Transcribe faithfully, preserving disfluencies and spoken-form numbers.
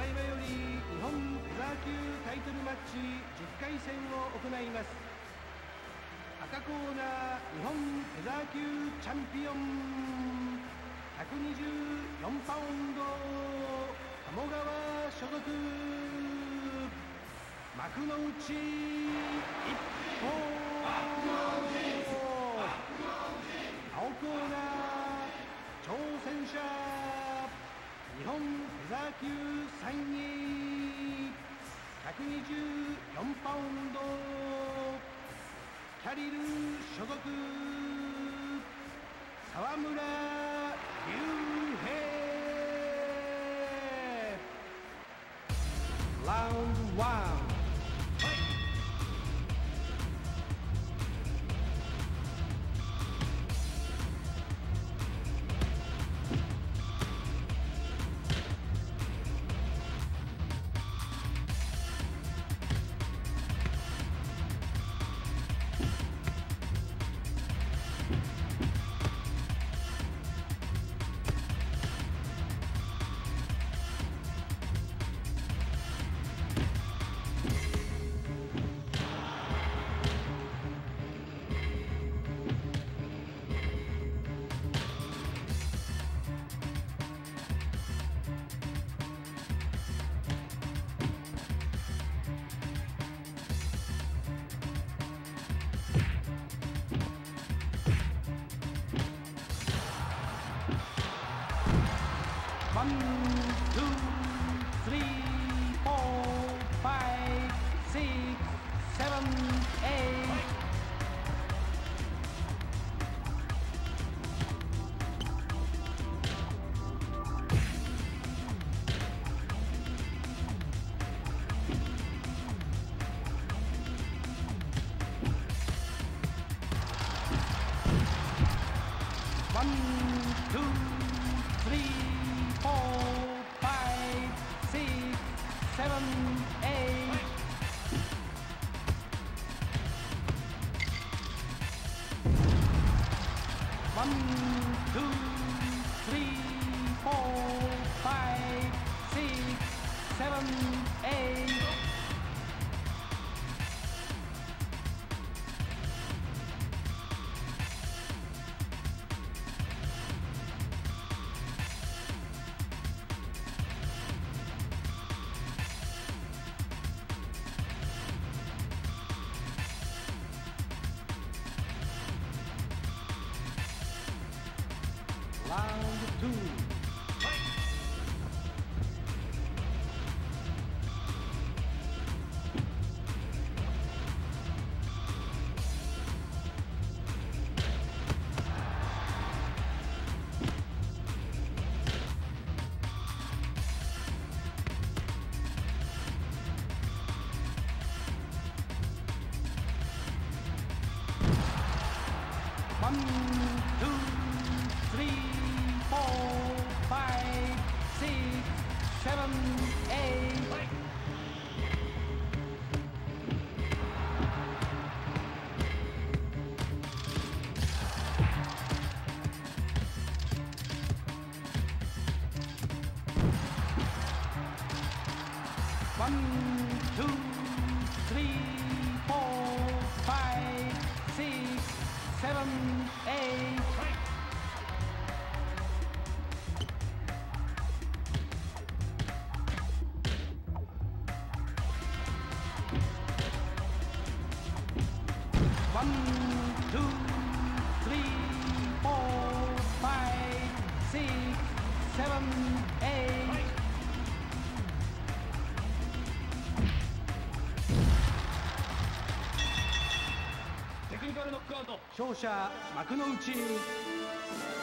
だいまより日本フェザー級タイトルマッチじゅっかい戦を行います。赤コーナー日本フェザー級チャンピオンひゃくにじゅうよんパウンド鴨川所属幕の内一本青コーナー挑戦者日本フェザー級さんいひゃくにじゅうよんパウンドキャリル所属沢村竜平。ラウンドワンワン、ツー、スリー、フォー、ファイブ、シックス、セブン、エイト。ワン、ツー、スリー。Four, five, six, seven, eight. One, two, three, four, five, six, seven, eight. Round two. One, two, three, four, five, six, seven, eight. One, two, three, four, five, six, seven, eight. One, two, three, four, five, six, seven, eight. テクニカルノックアウト。勝者幕の内。